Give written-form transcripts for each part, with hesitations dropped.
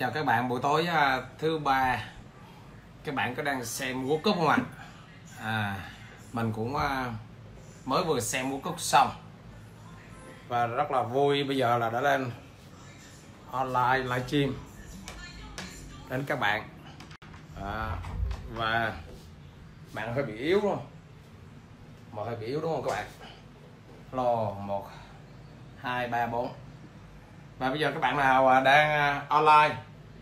Chào các bạn, buổi tối thứ ba các bạn có đang xem World Cup không ạ? Mình cũng mới vừa xem World Cup xong và rất là vui. Bây giờ là đã lên online livestream đến các bạn và bạn hơi bị yếu đúng không? Mà hơi bị yếu đúng không các bạn? Lo 1 2 3 4. Và bây giờ các bạn nào đang online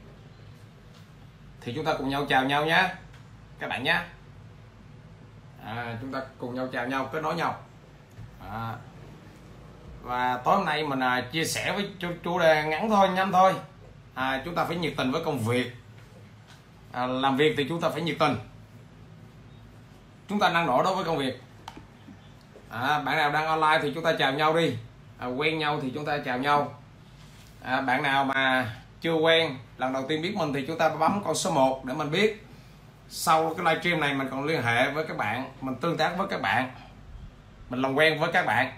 thì chúng ta cùng nhau chào nhau nhé các bạn nhé. Chúng ta cùng nhau chào nhau, kết nối nhau. Và tối hôm nay mình chia sẻ với chủ đề ngắn thôi, nhanh thôi. Chúng ta phải nhiệt tình với công việc. Làm việc thì chúng ta phải nhiệt tình, chúng ta năng nổ đối với công việc. Bạn nào đang online thì chúng ta chào nhau đi. Quen nhau thì chúng ta chào nhau. Bạn nào mà chưa quen, lần đầu tiên biết mình thì chúng ta bấm con số 1 để mình biết. Sau cái livestream này mình còn liên hệ với các bạn, mình tương tác với các bạn, mình làm quen với các bạn.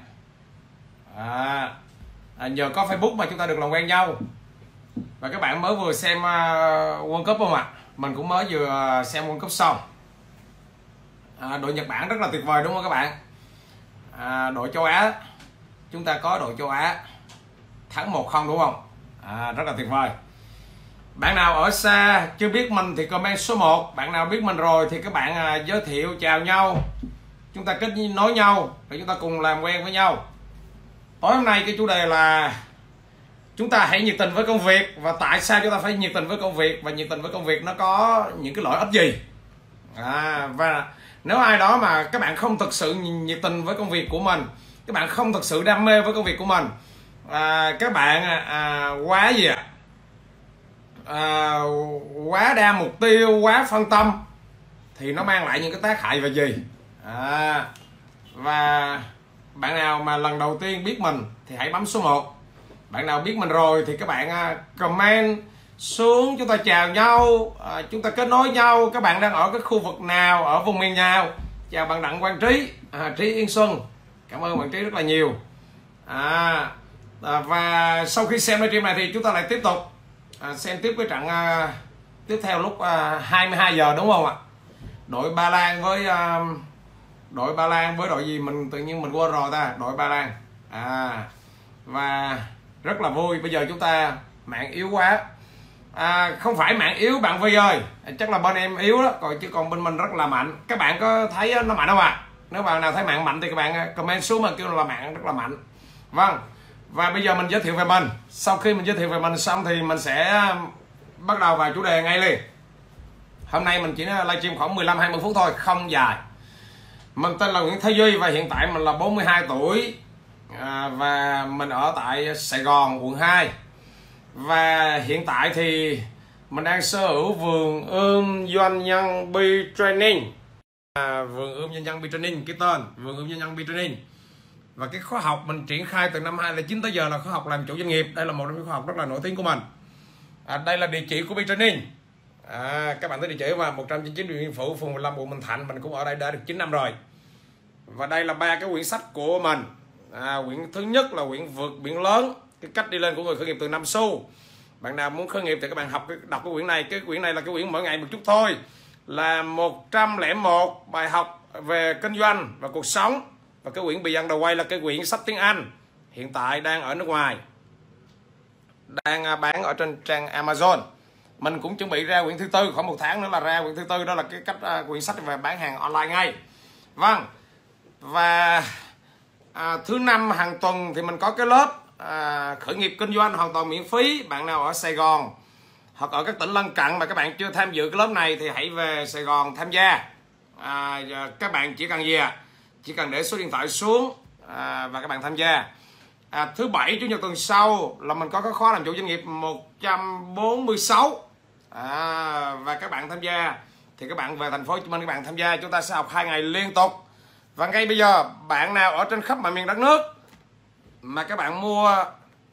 Nhờ có Facebook mà chúng ta được làm quen nhau. Và các bạn mới vừa xem World Cup không ạ? Mình cũng mới vừa xem World Cup xong. Đội Nhật Bản rất là tuyệt vời đúng không các bạn? Đội châu Á, chúng ta có đội châu Á thắng 1-0 đúng không? Rất là tuyệt vời. Bạn nào ở xa chưa biết mình thì comment số 1. Bạn nào biết mình rồi thì các bạn giới thiệu, chào nhau, chúng ta kết nối nhau để chúng ta cùng làm quen với nhau. Tối hôm nay cái chủ đề là chúng ta hãy nhiệt tình với công việc. Và tại sao chúng ta phải nhiệt tình với công việc, và nhiệt tình với công việc nó có những cái lợi ích gì. Và nếu ai đó mà các bạn không thực sự nhiệt tình với công việc của mình, các bạn không thực sự đam mê với công việc của mình, các bạn quá gì ạ? Quá đa mục tiêu, quá phân tâm thì nó mang lại những cái tác hại về gì. Và bạn nào mà lần đầu tiên biết mình thì hãy bấm số 1. Bạn nào biết mình rồi thì các bạn comment xuống, chúng ta chào nhau, chúng ta kết nối nhau. Các bạn đang ở cái khu vực nào, ở vùng miền nào? Chào bạn Đặng Quang Trí, Trí Yên Xuân, cảm ơn bạn Trí rất là nhiều. Và sau khi xem livestream này thì chúng ta lại tiếp tục xem tiếp cái trận tiếp theo lúc 22 giờ đúng không ạ? Đội Ba Lan với đội gì mình tự nhiên mình quên rồi ta. Đội Ba Lan. Và rất là vui. Bây giờ chúng ta mạng yếu quá. Không phải mạng yếu bạn Vi ơi, chắc là bên em yếu đó, chứ còn bên mình rất là mạnh. Các bạn có thấy nó mạnh không ạ? Nếu bạn nào thấy mạng mạnh thì các bạn comment xuống mà kêu là mạng rất là mạnh. Vâng. Và bây giờ mình giới thiệu về mình. Sau khi mình giới thiệu về mình xong thì mình sẽ bắt đầu vào chủ đề ngay liền. Hôm nay mình chỉ livestream khoảng 15-20 phút thôi, không dài. Mình tên là Nguyễn Thế Duy và hiện tại mình là 42 tuổi. Và mình ở tại Sài Gòn, quận 2. Và hiện tại thì mình đang sở hữu vườn ươm doanh nhân Bee Training. Vườn ươm doanh nhân Bee Training, cái tên vườn ươm doanh nhân Bee Training. Và cái khóa học mình triển khai từ năm 2009 tới giờ là khóa học làm chủ doanh nghiệp. Đây là một trong những khóa học rất là nổi tiếng của mình. Đây là địa chỉ của Bee Training. Các bạn thấy địa chỉ mà 199 Điện Biên Phủ, phường 15, quận Bình Thạnh. Mình cũng ở đây đã được 9 năm rồi. Và đây là 3 cái quyển sách của mình. Quyển thứ nhất là quyển Vượt Biển Lớn, cái cách đi lên của người khởi nghiệp từ 5 xu. Bạn nào muốn khởi nghiệp thì các bạn đọc cái quyển này. Cái quyển này là cái quyển mỗi ngày một chút thôi, là 101 bài học về kinh doanh và cuộc sống. Và cái quyển Beyond the Way là cái quyển sách tiếng Anh, hiện tại đang ở nước ngoài, đang bán ở trên trang Amazon. Mình cũng chuẩn bị ra quyển thứ tư, khoảng 1 tháng nữa là ra quyển thứ tư. Đó là cái cách quyển sách về bán hàng online ngay. Vâng. Và thứ năm hàng tuần thì mình có cái lớp khởi nghiệp kinh doanh hoàn toàn miễn phí. Bạn nào ở Sài Gòn hoặc ở các tỉnh lân cận mà các bạn chưa tham dự cái lớp này thì hãy về Sài Gòn tham gia. Các bạn chỉ cần gì ạ? Chỉ cần để số điện thoại xuống và các bạn tham gia. Thứ bảy chủ nhật tuần sau là mình có cái khóa làm chủ doanh nghiệp 146. Và các bạn tham gia thì các bạn về thành phố Hồ Chí Minh, các bạn tham gia, chúng ta sẽ học 2 ngày liên tục. Và ngay bây giờ bạn nào ở trên khắp mọi miền đất nước mà các bạn mua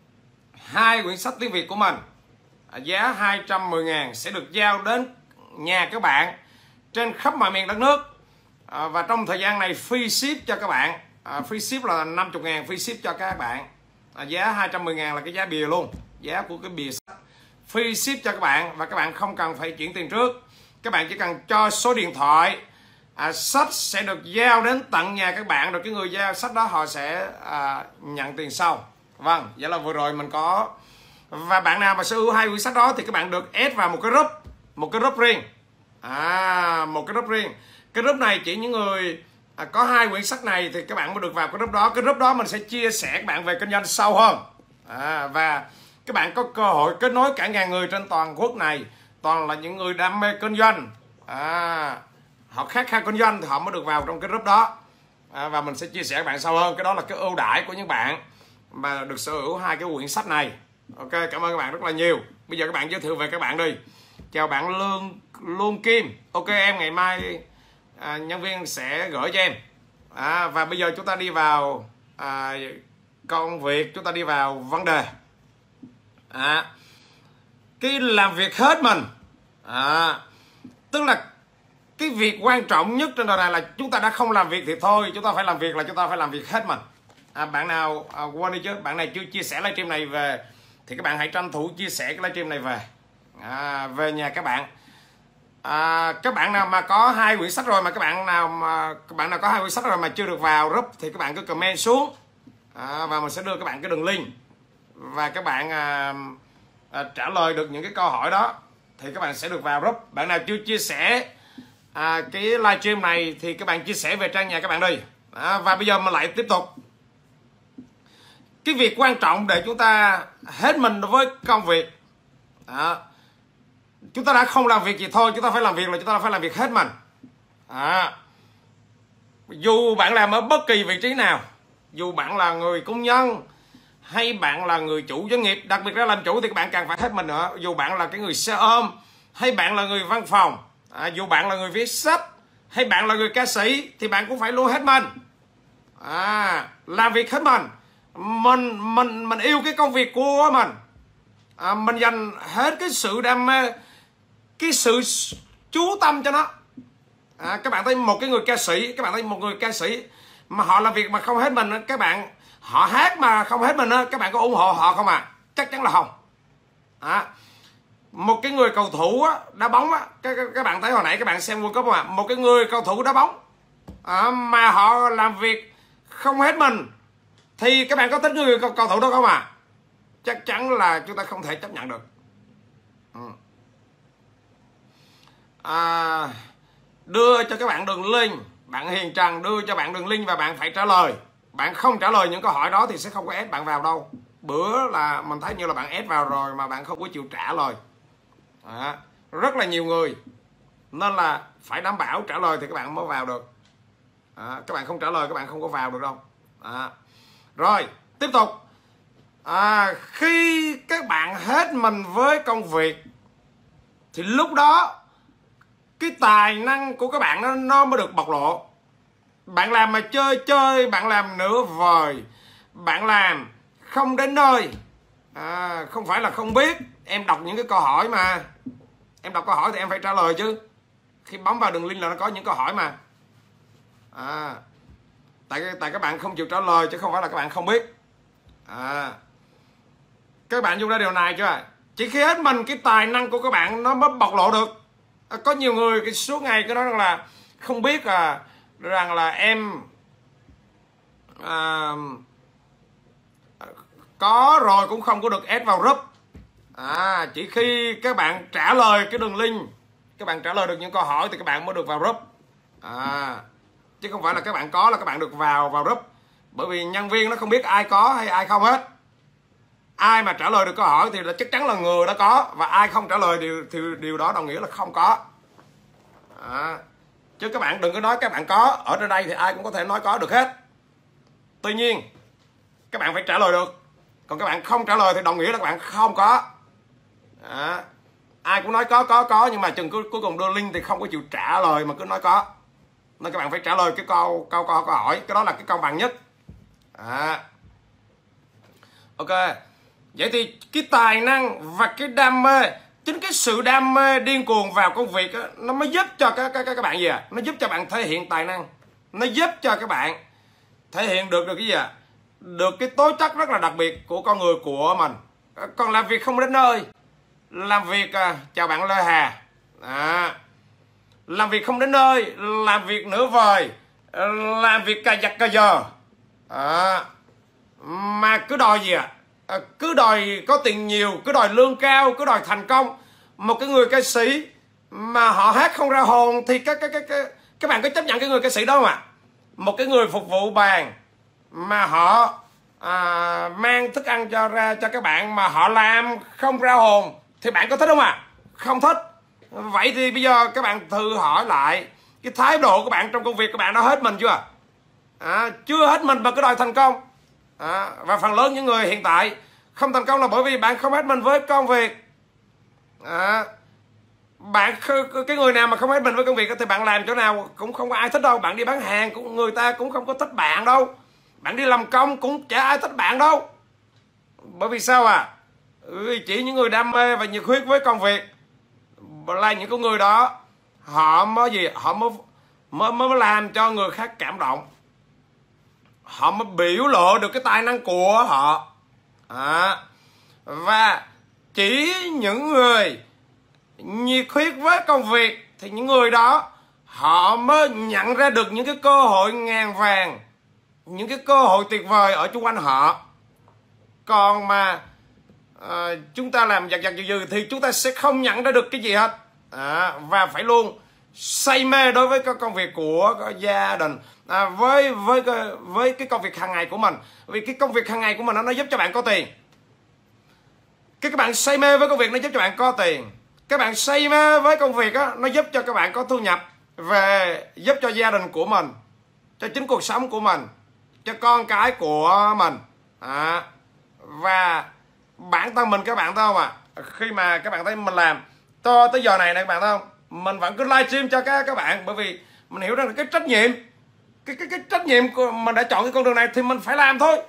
2 quyển sách tiếng Việt của mình giá 210.000 sẽ được giao đến nhà các bạn trên khắp mọi miền đất nước. Và trong thời gian này free ship cho các bạn. Free ship là 50.000 free ship cho các bạn. Giá 210.000 là cái giá bìa luôn, giá của cái bìa sách. free ship cho các bạn, và các bạn không cần phải chuyển tiền trước. Các bạn chỉ cần cho số điện thoại, sách sẽ được giao đến tận nhà các bạn, rồi cái người giao sách đó họ sẽ nhận tiền sau. Vâng, vậy là vừa rồi mình có. Và bạn nào mà sở hữu 2 quyển sách đó thì các bạn được add vào một cái group riêng. Một cái group riêng. Cái group này chỉ những người có 2 quyển sách này thì các bạn mới được vào cái group đó. Cái group đó mình sẽ chia sẻ các bạn về kinh doanh sâu hơn. Và các bạn có cơ hội kết nối cả ngàn người trên toàn quốc này, toàn là những người đam mê kinh doanh. Họ khát khao kinh doanh thì họ mới được vào trong cái group đó. Và mình sẽ chia sẻ các bạn sâu hơn. Cái đó là cái ưu đãi của những bạn mà được sở hữu 2 cái quyển sách này. Ok, cảm ơn các bạn rất là nhiều. Bây giờ các bạn giới thiệu về các bạn đi. Chào bạn Lương Kim. Ok em, ngày mai nhân viên sẽ gửi cho em. Và bây giờ chúng ta đi vào công việc, chúng ta đi vào vấn đề. Cái làm việc hết mình, tức là cái việc quan trọng nhất trên đời này là chúng ta đã không làm việc thì thôi, chúng ta phải làm việc là chúng ta phải làm việc hết mình. Bạn nào quên đi chứ, bạn này chưa chia sẻ livestream này về thì các bạn hãy tranh thủ chia sẻ cái livestream này về nhà các bạn. Các bạn nào mà có 2 quyển sách rồi, mà các bạn nào có 2 quyển sách rồi mà chưa được vào group thì các bạn cứ comment xuống, và mình sẽ đưa các bạn cái đường link, và các bạn trả lời được những cái câu hỏi đó thì các bạn sẽ được vào group. Bạn nào chưa chia sẻ cái livestream này thì các bạn chia sẻ về trang nhà các bạn đi. Và bây giờ mình lại tiếp tục. Cái việc quan trọng để chúng ta hết mình với công việc, chúng ta đã không làm việc gì thôi, chúng ta phải làm việc là chúng ta phải làm việc hết mình. Dù bạn làm ở bất kỳ vị trí nào, dù bạn là người công nhân hay bạn là người chủ doanh nghiệp, đặc biệt là làm chủ thì các bạn càng phải hết mình nữa. Dù bạn là cái người xe ôm hay bạn là người văn phòng, dù bạn là người viết sách hay bạn là người ca sĩ thì bạn cũng phải luôn hết mình. Làm việc hết mình. Mình yêu cái công việc của mình. Mình dành hết cái sự đam mê, cái sự chú tâm cho nó. Các bạn thấy một cái người ca sĩ, các bạn thấy một người ca sĩ mà họ làm việc mà không hết mình, các bạn họ hát mà không hết mình, các bạn có ủng hộ họ không? Chắc chắn là không. Một cái người cầu thủ đá bóng, các bạn thấy hồi nãy các bạn xem World Cup không? Một cái người cầu thủ đá bóng mà họ làm việc không hết mình thì các bạn có thích người cầu thủ đó không? Chắc chắn là chúng ta không thể chấp nhận được. Đưa cho các bạn đường link, bạn Hiền Trần đưa cho bạn đường link và bạn phải trả lời. Bạn không trả lời những câu hỏi đó thì sẽ không có ép bạn vào đâu. Bữa là mình thấy như là bạn ép vào rồi mà bạn không có chịu trả lời. Rất là nhiều người, nên là phải đảm bảo trả lời thì các bạn mới vào được. Các bạn không trả lời các bạn không có vào được đâu. Rồi tiếp tục. Khi các bạn hết mình với công việc thì lúc đó cái tài năng của các bạn nó mới được bộc lộ. Bạn làm mà chơi, bạn làm nửa vời, bạn làm không đến nơi. Không phải là không biết. Em đọc những cái câu hỏi mà, em đọc câu hỏi thì em phải trả lời chứ. Khi bấm vào đường link là nó có những câu hỏi mà. Tại các bạn không chịu trả lời chứ không phải là các bạn không biết. Các bạn dùng ra điều này chưa? Chỉ khi hết mình cái tài năng của các bạn nó mới bộc lộ được. Có nhiều người cái suốt ngày cái đó rằng là không biết rằng là em có rồi cũng không có được add vào group. Chỉ khi các bạn trả lời cái đường link, các bạn trả lời được những câu hỏi thì các bạn mới được vào group. Chứ không phải là các bạn có là các bạn được vào group. Bởi vì nhân viên nó không biết ai có hay ai không hết. Ai mà trả lời được câu hỏi thì là chắc chắn là người đó có, và ai không trả lời thì điều đó đồng nghĩa là không có. Chứ các bạn đừng có nói các bạn có. Ở trên đây thì ai cũng có thể nói có được hết. Tuy nhiên các bạn phải trả lời được. Còn các bạn không trả lời thì đồng nghĩa là các bạn không có. Ai cũng nói có, nhưng mà chừng cuối cùng đưa link thì không có chịu trả lời mà cứ nói có. Nên các bạn phải trả lời cái câu hỏi. Cái đó là cái công bằng nhất. Ok. Vậy thì cái tài năng và cái đam mê, chính cái sự đam mê điên cuồng vào công việc đó, nó mới giúp cho các bạn gì nó giúp cho bạn thể hiện tài năng. Nó giúp cho các bạn thể hiện được cái gì được cái tố chất rất là đặc biệt của con người của mình. Còn làm việc không đến nơi làm việc chào bạn Lê Hà. Làm việc không đến nơi, làm việc nửa vời, làm việc cà giặt cà giờ, mà cứ đòi gì cứ đòi có tiền nhiều, cứ đòi lương cao, cứ đòi thành công. Một cái người ca sĩ mà họ hát không ra hồn thì các bạn có chấp nhận cái người ca sĩ đó không ạ? Một cái người phục vụ bàn mà họ mang thức ăn ra cho các bạn mà họ làm không ra hồn thì bạn có thích không ạ? Không thích. Vậy thì bây giờ các bạn thử hỏi lại cái thái độ của bạn trong công việc. Các bạn đã hết mình chưa? Chưa hết mình mà cứ đòi thành công. Và phần lớn những người hiện tại không thành công là bởi vì bạn không hết mình với công việc. Cái người nào mà không hết mình với công việc thì bạn làm chỗ nào cũng không có ai thích đâu. Bạn đi bán hàng cũng người ta cũng không có thích bạn đâu. Bạn đi làm công cũng chả ai thích bạn đâu. Bởi vì sao chỉ những người đam mê và nhiệt huyết với công việc là những con người đó họ mới làm cho người khác cảm động. Họ mới biểu lộ được cái tài năng của họ. Và chỉ những người nhiệt huyết với công việc thì những người đó họ mới nhận ra được những cái cơ hội ngàn vàng, những cái cơ hội tuyệt vời ở chung quanh họ. Còn mà chúng ta làm giặt dừ thì chúng ta sẽ không nhận ra được cái gì hết. Và phải luôn say mê đối với cái công việc của gia đình, với cái công việc hàng ngày của mình. Vì cái công việc hàng ngày của mình nó giúp cho bạn có tiền. Các bạn say mê với công việc nó giúp cho bạn có tiền. Các bạn say mê với công việc nó giúp cho các bạn có thu nhập về, giúp cho gia đình của mình, cho chính cuộc sống của mình, cho con cái của mình. Và bản thân mình, các bạn thấy không khi mà các bạn thấy mình làm to tới giờ này các bạn thấy không, mình vẫn cứ livestream cho các bạn, bởi vì mình hiểu rằng là cái trách nhiệm, cái trách nhiệm của mình đã chọn cái con đường này thì mình phải làm thôi.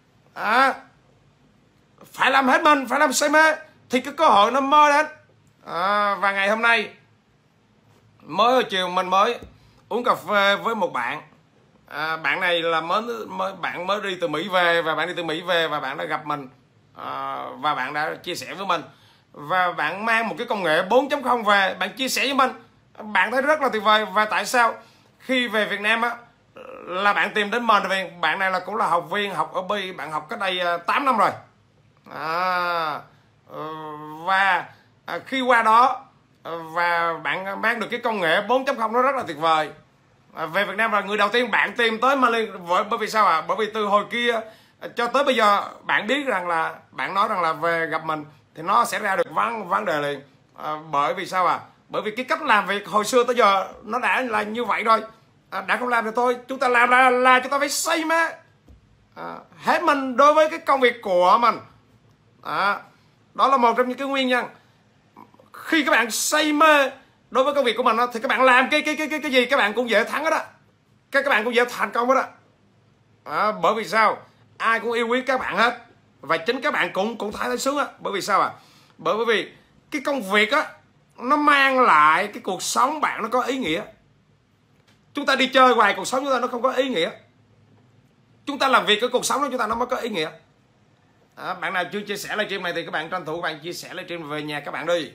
Phải làm hết mình, phải làm say mê thì cái cơ hội nó mơ đến. Và ngày hôm nay mới hồi chiều mình mới uống cà phê với một bạn. Bạn này là bạn mới đi từ Mỹ về, và bạn đi từ Mỹ về và bạn đã gặp mình, và bạn đã chia sẻ với mình, và bạn mang một cái công nghệ 4.0 về, bạn chia sẻ với mình. Bạn thấy rất là tuyệt vời. Và tại sao khi về Việt Nam là bạn tìm đến mình? Vì bạn này cũng là học viên học ở Bi, bạn học cách đây 8 năm rồi. Và khi qua đó và bạn mang được cái công nghệ 4.0 nó rất là tuyệt vời. Về Việt Nam là người đầu tiên bạn tìm tới Mali. Bởi vì sao bởi vì từ hồi kia cho tới bây giờ bạn biết rằng là bạn nói rằng là về gặp mình thì nó sẽ ra được vấn đề liền. Bởi vì sao bởi vì cái cách làm việc hồi xưa tới giờ nó đã là như vậy rồi. Đã không làm thì thôi, chúng ta làm là chúng ta phải say mê hết mình đối với cái công việc của mình. Đó là một trong những cái nguyên nhân. Khi các bạn say mê đối với công việc của mình thì các bạn làm cái gì các bạn cũng dễ thắng hết á. Các bạn cũng dễ thành công hết á. Bởi vì sao? Ai cũng yêu quý các bạn hết, và chính các bạn cũng thấy sướng á. Bởi vì sao bởi vì cái công việc nó mang lại cái cuộc sống bạn nó có ý nghĩa. Chúng ta đi chơi hoài cuộc sống chúng ta nó không có ý nghĩa. Chúng ta làm việc cái cuộc sống của chúng ta nó mới có ý nghĩa. Bạn nào chưa chia sẻ livestream này thì các bạn tranh thủ các bạn chia sẻ livestream về nhà các bạn đi.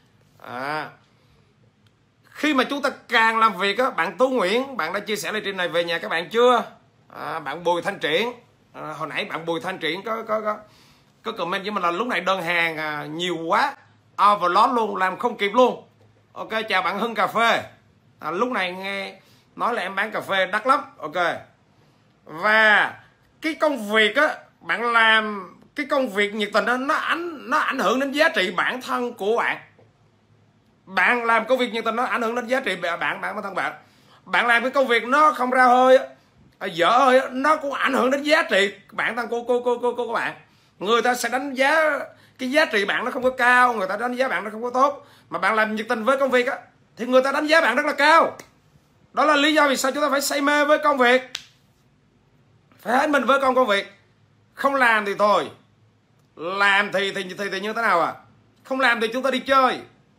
Khi mà chúng ta càng làm việc bạn Tú Nguyễn, bạn đã chia sẻ livestream này về nhà các bạn chưa? Bạn Bùi Thanh Triển, hồi nãy bạn Bùi Thanh Triển có comment với mình là lúc này đơn hàng nhiều quá, overload luôn, làm không kịp luôn. Ok, chào bạn Hưng Cà Phê. Lúc này nghe nói là em bán cà phê đắt lắm. Ok. Và cái công việc bạn làm cái công việc nhiệt tình đó, nó ảnh hưởng đến giá trị bản thân của bạn. Bạn làm công việc nhiệt tình nó ảnh hưởng đến giá trị bản thân bạn. Bạn làm cái công việc nó không ra hơi dở hơi, nó cũng ảnh hưởng đến giá trị bản thân của bạn. Người ta sẽ đánh giá cái giá trị bạn nó không có cao, người ta đánh giá bạn nó không có tốt. Mà bạn làm nhiệt tình với công việc thì người ta đánh giá bạn rất là cao. Đó là lý do vì sao chúng ta phải say mê với công việc, phải hết mình với công việc. Không làm thì thôi, làm thì như thế nào không làm thì chúng ta đi chơi.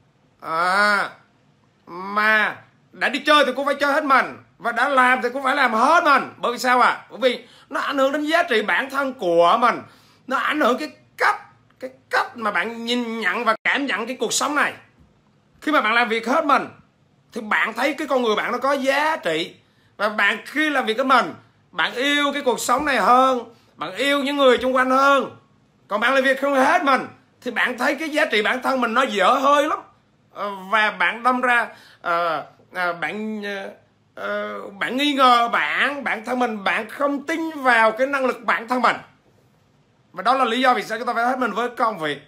Mà đã đi chơi thì cũng phải chơi hết mình, và đã làm thì cũng phải làm hết mình. Bởi vì sao bởi vì nó ảnh hưởng đến giá trị bản thân của mình, nó ảnh hưởng cái cách mà bạn nhìn nhận và cảm cảm nhận cái cuộc sống này. Khi mà bạn làm việc hết mình thì bạn thấy cái con người bạn nó có giá trị. Và bạn khi làm việc hết mình, bạn yêu cái cuộc sống này hơn, bạn yêu những người xung quanh hơn. Còn bạn làm việc không hết mình thì bạn thấy cái giá trị bản thân mình nó dở hơi lắm. Và bạn đâm ra bạn nghi ngờ bản thân mình, bạn không tin vào cái năng lực bản thân mình. Và đó là lý do vì sao chúng ta phải hết mình với công việc.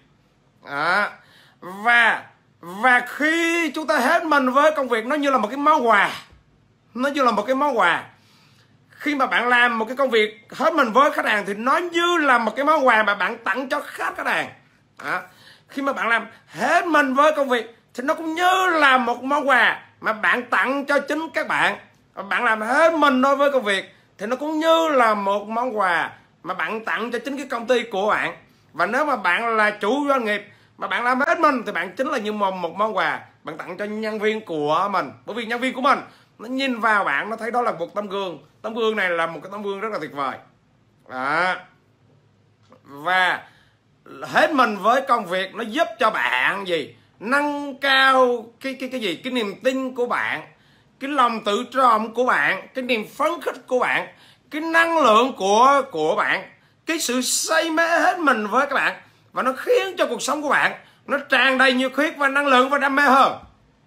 Và khi chúng ta hết mình với công việc, nó như là một cái món quà. Nó như là một cái món quà. Khi mà bạn làm một cái công việc hết mình với khách hàng thì nó như là một cái món quà mà bạn tặng cho khách hàng. Khi mà bạn làm hết mình với công việc thì nó cũng như là một món quà mà bạn tặng cho chính các bạn. Bạn làm hết mình đối với công việc thì nó cũng như là một món quà mà bạn tặng cho chính cái công ty của bạn. Và nếu mà bạn là chủ doanh nghiệp mà bạn làm hết mình thì bạn chính là như một món quà bạn tặng cho nhân viên của mình. Bởi vì nhân viên của mình nó nhìn vào bạn, nó thấy đó là một tấm gương. Tấm gương này là một cái tấm gương rất là tuyệt vời. Và hết mình với công việc nó giúp cho bạn gì? Nâng cao cái niềm tin của bạn, cái lòng tự trọng của bạn, cái niềm phấn khích của bạn, cái năng lượng của bạn, cái sự say mê hết mình với các bạn. Và nó khiến cho cuộc sống của bạn nó tràn đầy nhiệt huyết và năng lượng và đam mê hơn.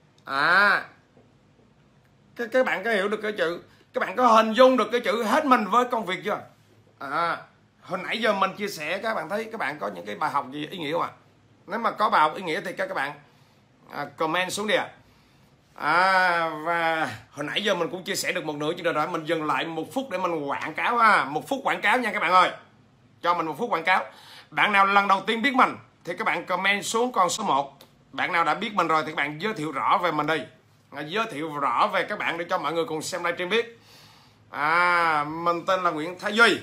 Các bạn có hiểu được cái chữ, các bạn có hình dung được cái chữ hết mình với công việc chưa? Hồi nãy giờ mình chia sẻ, các bạn thấy các bạn có những cái bài học gì ý nghĩa không ạ? Nếu mà có bài học ý nghĩa thì các bạn comment xuống đi ạ. Và hồi nãy giờ mình cũng chia sẻ được một nửa chương trình rồi. Mình dừng lại 1 phút để mình quảng cáo ha. 1 phút quảng cáo nha các bạn ơi. Cho mình 1 phút quảng cáo. Bạn nào lần đầu tiên biết mình thì các bạn comment xuống con số 1. Bạn nào đã biết mình rồi thì các bạn giới thiệu rõ về mình đi. Giới thiệu rõ về các bạn để cho mọi người cùng xem livestream biết. Mình tên là Nguyễn Thái Duy.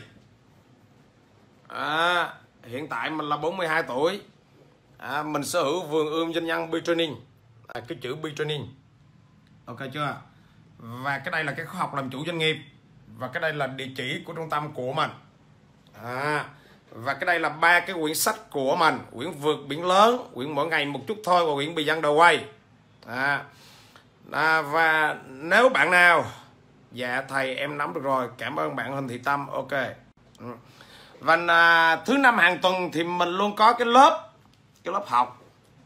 Hiện tại mình là 42 tuổi. Mình sở hữu vườn ươm doanh nhân B-Training. Cái chữ B-Training, ok chưa? Và cái đây là cái khóa học làm chủ doanh nghiệp. Và cái đây là địa chỉ của trung tâm của mình. Và cái đây là 3 cái quyển sách của mình: quyển Vượt Biển Lớn, quyển Mỗi Ngày Một Chút Thôi và quyển Bì Dân Đầu Quay. Và nếu bạn nào, dạ thầy em nắm được rồi, cảm ơn bạn Huỳnh Thị Tâm, ok. Và thứ 5 hàng tuần thì mình luôn có cái lớp học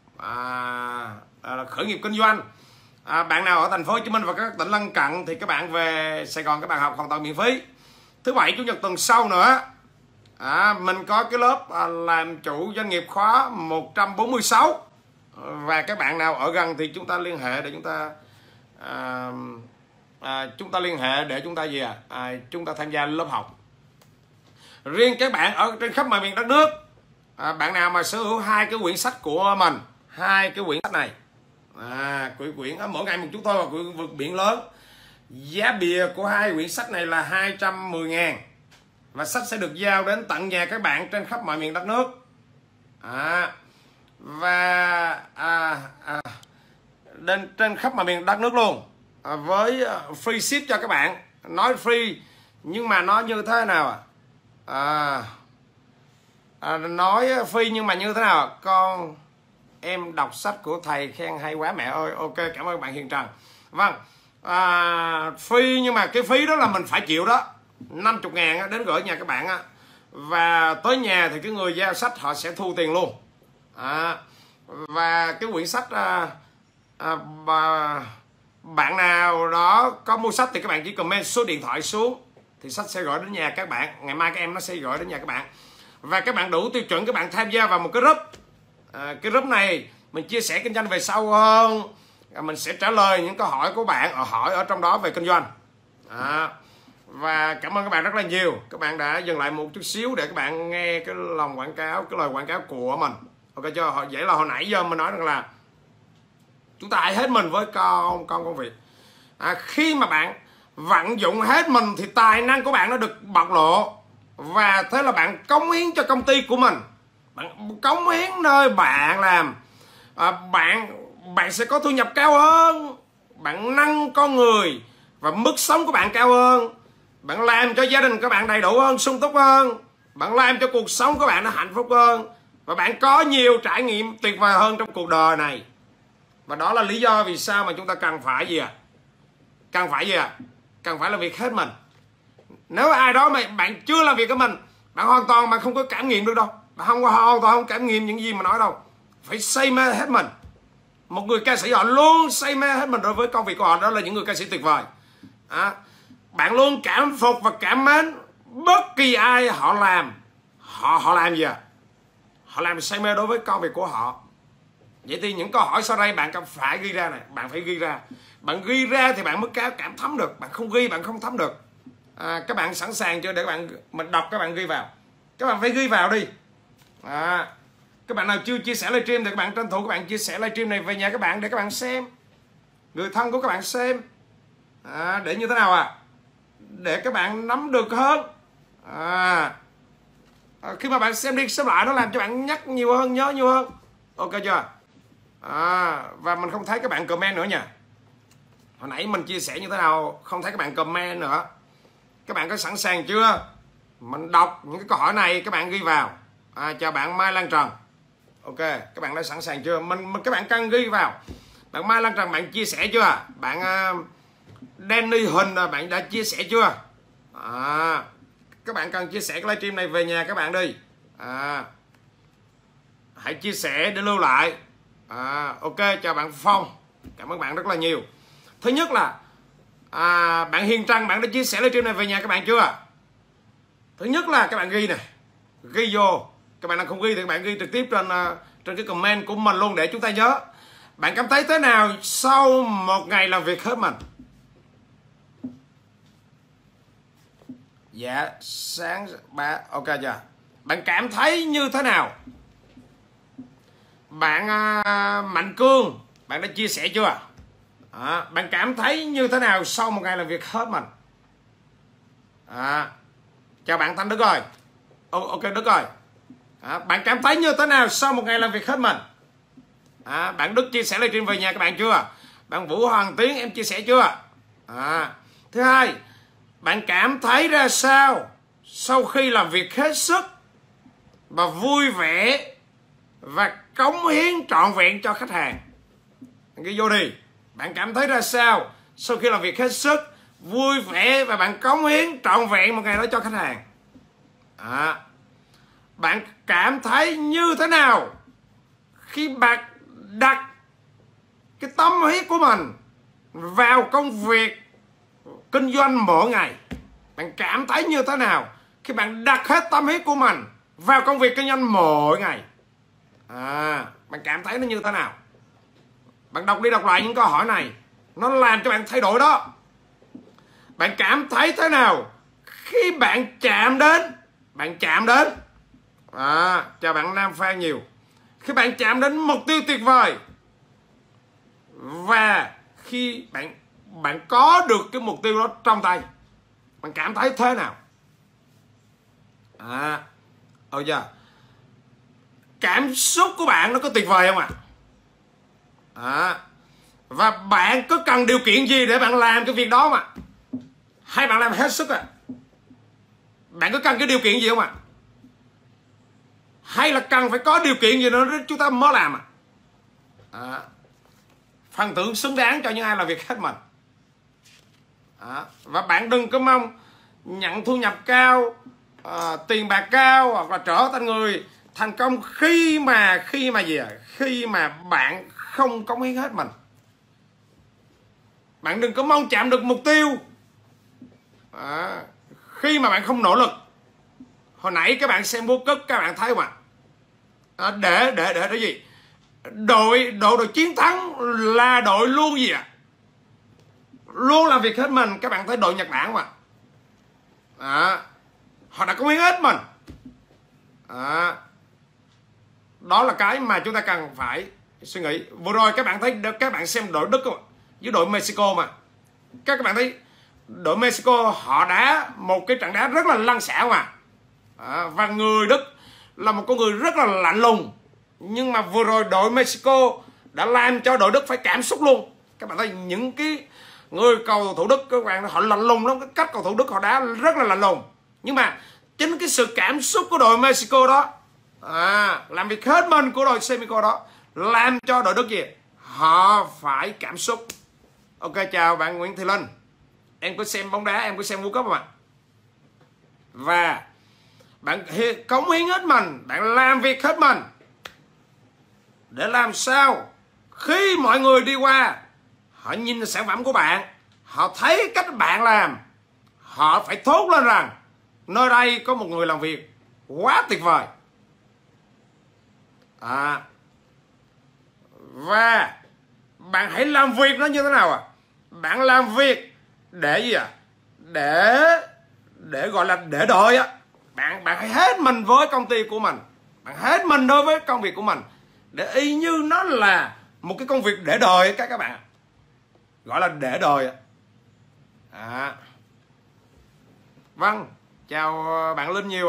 khởi nghiệp kinh doanh. Bạn nào ở thành phố Hồ Chí Minh và các tỉnh lân cận thì các bạn về Sài Gòn các bạn học hoàn toàn miễn phí. Thứ Bảy Chủ nhật tuần sau nữa mình có cái lớp làm chủ doanh nghiệp khóa 146. Và các bạn nào ở gần thì chúng ta liên hệ để chúng ta tham gia lớp học. Riêng các bạn ở trên khắp mọi miền đất nước, bạn nào mà sở hữu 2 cái quyển sách của mình, 2 cái quyển sách này, quyển Mỗi Ngày Một Chút Thôi và quyển Vượt Biển Lớn, giá bìa của 2 quyển sách này là 210.000 và sách sẽ được giao đến tận nhà các bạn trên khắp mọi miền đất nước. Trên khắp mọi miền đất nước luôn, với free ship cho các bạn. Nói free nhưng mà nó như thế nào nói free nhưng mà như thế nào? Con em đọc sách của thầy khen hay quá mẹ ơi. Ok, cảm ơn bạn Hiền Trần. Vâng, free nhưng mà cái phí đó là mình phải chịu đó, 50.000 đến gửi nhà các bạn á. Và tới nhà thì cái người giao sách họ sẽ thu tiền luôn. Và cái quyển sách bạn nào đó có mua sách thì các bạn chỉ comment số điện thoại xuống thì sách sẽ gửi đến nhà các bạn. Ngày mai các em nó sẽ gửi đến nhà các bạn. Và các bạn đủ tiêu chuẩn các bạn tham gia vào một cái group. Cái group này mình chia sẻ kinh doanh về sau hơn, mình sẽ trả lời những câu hỏi của bạn hỏi ở trong đó về kinh doanh. Và cảm ơn các bạn rất là nhiều. Các bạn đã dừng lại một chút xíu để các bạn nghe cái lòng quảng cáo, cái lời quảng cáo của mình, ok chưa? Vậy là hồi nãy giờ mình nói rằng là chúng ta hãy hết mình với công việc. Khi mà bạn vận dụng hết mình thì tài năng của bạn nó được bộc lộ. Và thế là bạn cống hiến cho công ty của mình, bạn cống hiến nơi bạn làm, bạn sẽ có thu nhập cao hơn, bạn nâng con người và mức sống của bạn cao hơn, bạn làm cho gia đình các bạn đầy đủ hơn, sung túc hơn, bạn làm cho cuộc sống của bạn nó hạnh phúc hơn, và bạn có nhiều trải nghiệm tuyệt vời hơn trong cuộc đời này. Và đó là lý do vì sao mà chúng ta cần phải gì ạ? Cần phải gì ạ? Cần phải làm việc hết mình. Nếu ai đó mà bạn chưa làm việc với mình, bạn hoàn toàn bạn không có cảm nghiệm được đâu. Bạn hoàn toàn không cảm nghiệm những gì mà nói đâu. Phải say mê hết mình. Một người ca sĩ họ luôn say mê hết mình đối với công việc của họ. Đó là những người ca sĩ tuyệt vời. Bạn luôn cảm phục và cảm mến bất kỳ ai họ làm. Họ làm gì ạ? Họ làm say mê đối với công việc của họ. Vậy thì những câu hỏi sau đây bạn phải ghi ra này. Bạn phải ghi ra. Bạn ghi ra thì bạn mới cảm thấm được. Bạn không ghi bạn không thấm được. Các bạn sẵn sàng chưa để mình đọc các bạn ghi vào. Các bạn phải ghi vào đi. Các bạn nào chưa chia sẻ livestream thì các bạn tranh thủ các bạn chia sẻ livestream này về nhà các bạn để các bạn xem. Người thân của các bạn xem. Để như thế nào ạ? Để các bạn nắm được hơn. Khi mà bạn xem đi xem lại nó làm cho bạn nhắc nhiều hơn, nhớ nhiều hơn. Ok chưa? Và mình không thấy các bạn comment nữa nha. Hồi nãy mình chia sẻ như thế nào không thấy các bạn comment nữa. Các bạn có sẵn sàng chưa? Mình đọc những cái câu hỏi này các bạn ghi vào. Chào bạn Mai Lan Trần. Ok, các bạn đã sẵn sàng chưa? Các bạn cần ghi vào. Bạn Mai Lan Trần bạn chia sẻ chưa? Bạn Danny Huỳnh bạn đã chia sẻ chưa? Các bạn cần chia sẻ cái livestream này về nhà các bạn đi. Hãy chia sẻ để lưu lại. Ok, chào bạn Phong. Cảm ơn bạn rất là nhiều. Thứ nhất là bạn Hiền Trăng bạn đã chia sẻ livestream này về nhà các bạn chưa? Thứ nhất là các bạn ghi này, ghi vô. Các bạn nào không ghi thì các bạn ghi trực tiếp trên cái comment của mình luôn để chúng ta nhớ. Bạn cảm thấy thế nào sau một ngày làm việc hết mình? Dạ sáng 3. Ok chưa? Bạn cảm thấy như thế nào? Bạn Mạnh Cương bạn đã chia sẻ chưa? Bạn cảm thấy như thế nào sau một ngày làm việc hết mình? Chào bạn Thanh Đức ơi. Ok Đức ơi. Bạn cảm thấy như thế nào sau một ngày làm việc hết mình? Bạn Đức chia sẻ livestream về nhà các bạn chưa? Bạn Vũ Hoàng Tiến em chia sẻ chưa? Thứ hai, bạn cảm thấy ra sao sau khi làm việc hết sức và vui vẻ và cống hiến trọn vẹn cho khách hàng? Ghi vô đi. Bạn cảm thấy ra sao sau khi làm việc hết sức, vui vẻ và bạn cống hiến trọn vẹn một ngày đó cho khách hàng? Bạn cảm thấy như thế nào khi bạn đặt cái tâm huyết của mình vào công việc kinh doanh mỗi ngày? Bạn cảm thấy như thế nào khi bạn đặt hết tâm huyết của mình vào công việc kinh doanh mỗi ngày? Bạn cảm thấy nó như thế nào? Bạn đọc đi đọc lại những câu hỏi này, nó làm cho bạn thay đổi đó. Bạn cảm thấy thế nào khi bạn chạm đến? Chào bạn Nam Phan nhiều. Khi bạn chạm đến mục tiêu tuyệt vời và khi bạn có được cái mục tiêu đó trong tay, bạn cảm thấy thế nào? Cảm xúc của bạn nó có tuyệt vời không ạ? Và bạn có cần điều kiện gì để bạn làm cái việc đó mà? Hay bạn làm hết sức Bạn có cần cái điều kiện gì không ạ? Hay là cần phải có điều kiện gì nữa chúng ta mới làm Phần thưởng xứng đáng cho những ai làm việc hết mình. Và bạn đừng có mong nhận thu nhập cao, tiền bạc cao hoặc là trở thành người thành công khi mà bạn không cống hiến hết mình. Bạn đừng có mong chạm được mục tiêu khi mà bạn không nỗ lực. Hồi nãy các bạn xem bố cất các bạn thấy mà để gì? Đội chiến thắng là đội luôn gì luôn làm việc hết mình. Các bạn thấy đội Nhật Bản mà họ đã cống hiến hết mình. Đó là cái mà chúng ta cần phải suy nghĩ. Vừa rồi các bạn xem đội Đức với đội Mexico mà. Các bạn thấy đội Mexico họ đá một cái trận đá rất là lăng xả mà. Và người Đức là một con người rất là lạnh lùng. Nhưng mà vừa rồi đội Mexico đã làm cho đội Đức phải cảm xúc luôn. Các bạn thấy những cái người cầu thủ Đức các bạn họ lạnh lùng lắm. Cái cách cầu thủ Đức họ đá rất là lạnh lùng. Nhưng mà chính cái sự cảm xúc của đội Mexico đó làm việc hết mình của đội Semico đó, làm cho đội Đức gì họ phải cảm xúc. Ok, chào bạn Nguyễn Thị Linh, em có xem bóng đá, em có xem World Cup không ạ? Và bạn cống hiến hết mình, bạn làm việc hết mình để làm sao khi mọi người đi qua họ nhìn sản phẩm của bạn, họ thấy cách bạn làm, họ phải thốt lên rằng nơi đây có một người làm việc quá tuyệt vời. Và bạn hãy làm việc nó như thế nào Bạn làm việc để gì để gọi là để đợi Bạn hãy hết mình với công ty của mình, bạn hết mình đối với công việc của mình, để y như nó là một cái công việc để đời các bạn, gọi là để đời. Vâng, chào bạn Linh nhiều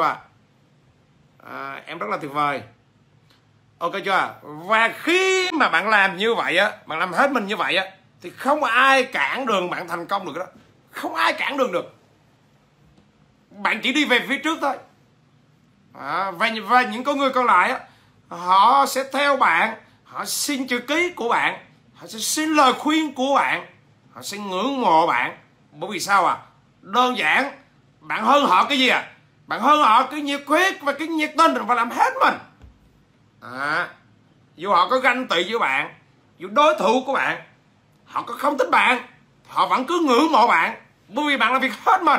em rất là tuyệt vời. Ok chưa? Và khi mà bạn làm như vậy bạn làm hết mình như vậy thì không ai cản đường bạn thành công được đó. Không ai cản đường được. Bạn chỉ đi về phía trước thôi. Và những con người còn lại họ sẽ theo bạn, họ xin chữ ký của bạn, họ sẽ xin lời khuyên của bạn, họ sẽ ngưỡng mộ bạn. Bởi vì sao Đơn giản, bạn hơn họ cái gì Bạn hơn họ cái nhiệt huyết và cái nhiệt tình và làm hết mình. Dù họ có ganh tị với bạn, dù đối thủ của bạn, họ có không thích bạn, họ vẫn cứ ngưỡng mộ bạn, bởi vì bạn làm việc hết mình.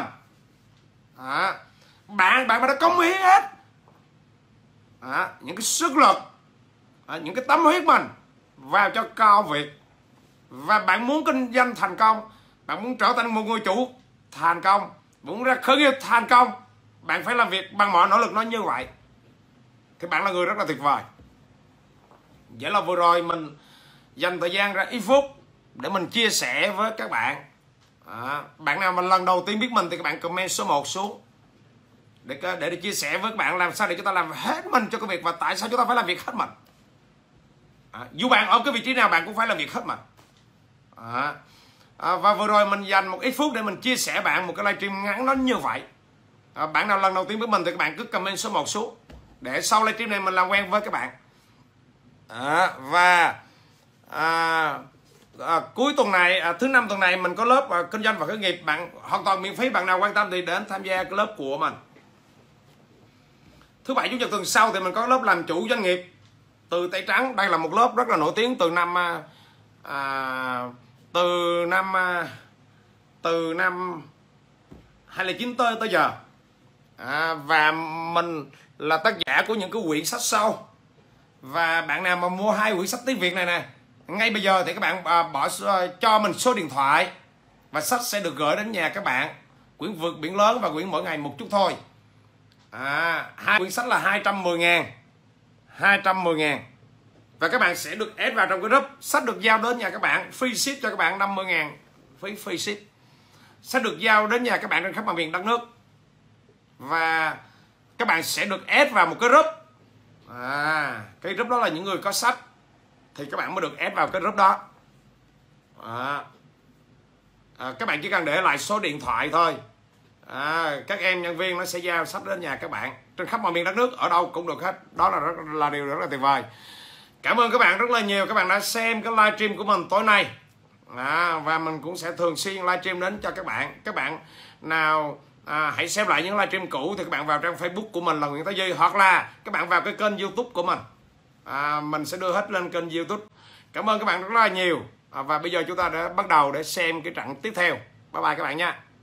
Bạn đã cống hiến hết những cái sức lực, những cái tâm huyết mình vào cho công việc. Và bạn muốn kinh doanh thành công, bạn muốn trở thành một người chủ thành công, muốn ra khởi nghiệp thành công, bạn phải làm việc bằng mọi nỗ lực nó như vậy. Thì bạn là người rất là tuyệt vời. Vậy là vừa rồi mình dành thời gian ra ít phút để mình chia sẻ với các bạn. Bạn nào mà lần đầu tiên biết mình thì các bạn comment số 1 xuống để chia sẻ với các bạn làm sao để chúng ta làm hết mình cho công việc, và tại sao chúng ta phải làm việc hết mình. Dù bạn ở cái vị trí nào bạn cũng phải làm việc hết mình. Và vừa rồi mình dành một ít phút để mình chia sẻ bạn một cái livestream ngắn nó như vậy. Bạn nào lần đầu tiên biết mình thì các bạn cứ comment số 1 xuống để sau livestream này mình làm quen với các bạn. Cuối tuần này, thứ năm tuần này mình có lớp kinh doanh và khởi nghiệp, bạn hoàn toàn miễn phí. Bạn nào quan tâm thì đến tham gia cái lớp của mình. Thứ bảy chủ nhật tuần sau thì mình có lớp làm chủ doanh nghiệp từ tay trắng. Đây là một lớp rất là nổi tiếng từ năm 2009 tới giờ. Và mình là tác giả của những cái quyển sách sau. Và bạn nào mà mua 2 quyển sách tiếng Việt này nè, ngay bây giờ thì các bạn cho mình số điện thoại và sách sẽ được gửi đến nhà các bạn. Quyển Vượt Biển Lớn và quyển Mỗi Ngày Một Chút Thôi. 2 quyển sách là 210.000. 210.000. Và các bạn sẽ được add vào trong cái group. Sách được giao đến nhà các bạn, free ship cho các bạn 50.000, free ship. Sách được giao đến nhà các bạn trên khắp mọi miền đất nước. Và các bạn sẽ được add vào một cái group. Cái group đó là những người có sách thì các bạn mới được add vào cái group đó. Các bạn chỉ cần để lại số điện thoại thôi. Các em nhân viên nó sẽ giao sách đến nhà các bạn trên khắp mọi miền đất nước, ở đâu cũng được hết. Đó là điều rất là tuyệt vời. Cảm ơn các bạn rất là nhiều. Các bạn đã xem cái livestream của mình tối nay. Và mình cũng sẽ thường xuyên livestream đến cho các bạn. Các bạn nào hãy xem lại những livestream cũ thì các bạn vào trang Facebook của mình là Nguyễn Thái Duy, hoặc là các bạn vào cái kênh YouTube của mình. Mình sẽ đưa hết lên kênh YouTube. Cảm ơn các bạn rất là nhiều. Và bây giờ chúng ta đã bắt đầu để xem cái trận tiếp theo. Bye bye các bạn nha.